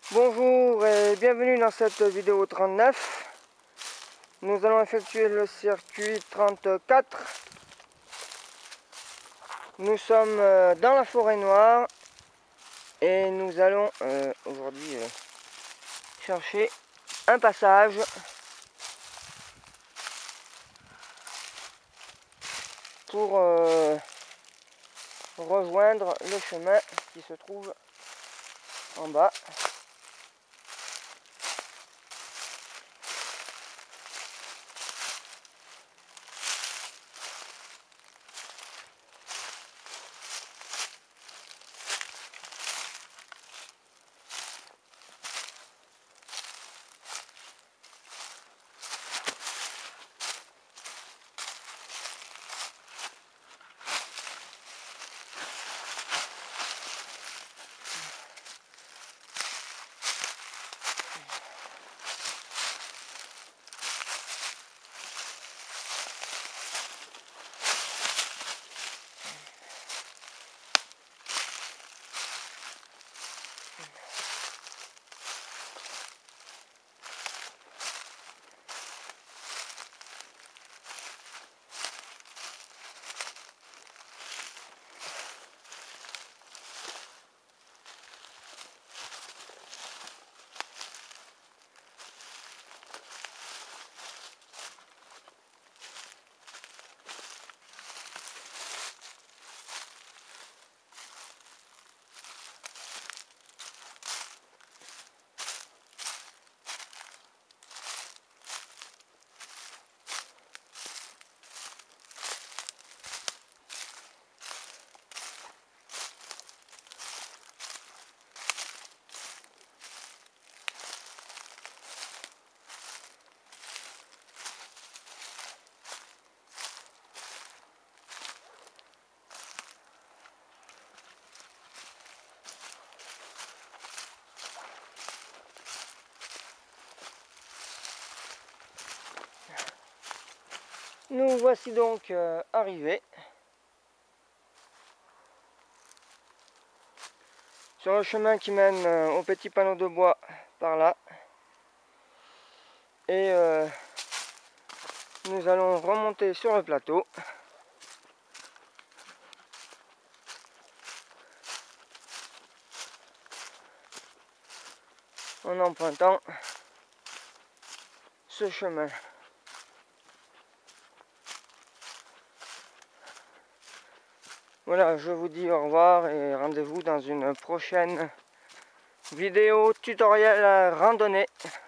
Bonjour et bienvenue dans cette vidéo 39. Nous allons effectuer le circuit 34. Nous sommes dans la forêt noire et nous allons aujourd'hui chercher un passage pour rejoindre le chemin qui se trouve en bas. Nous voici donc arrivés sur le chemin qui mène au petit panneau de bois par là. Et nous allons remonter sur le plateau. En empruntant ce chemin. Voilà, je vous dis au revoir et rendez-vous dans une prochaine vidéo tutoriel randonnée.